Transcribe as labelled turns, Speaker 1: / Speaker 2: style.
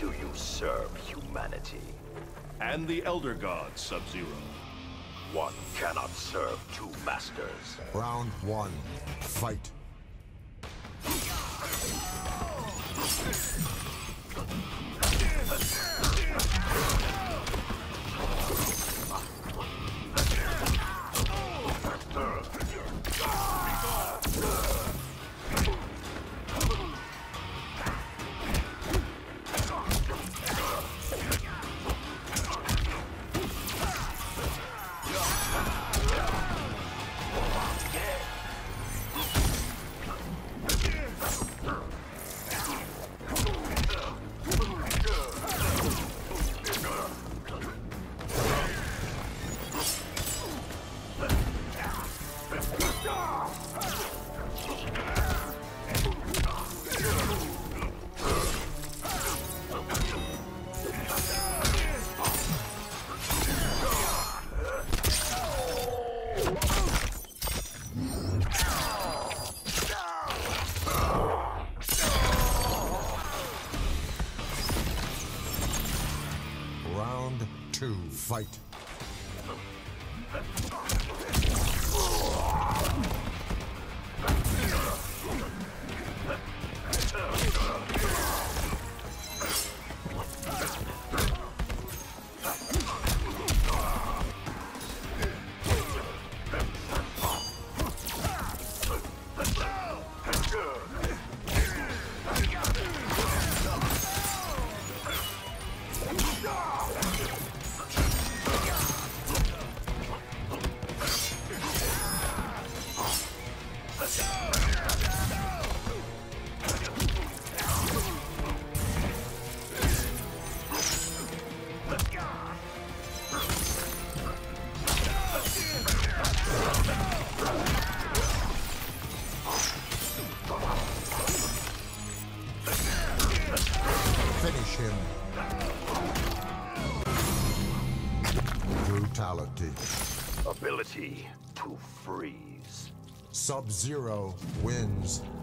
Speaker 1: Do you serve humanity?
Speaker 2: And the Elder God, Sub-Zero.
Speaker 1: One cannot serve two masters.
Speaker 3: Round one, fight. Round two, fight. Finish him. Brutality.
Speaker 1: Ability to freeze.
Speaker 3: Sub-Zero wins.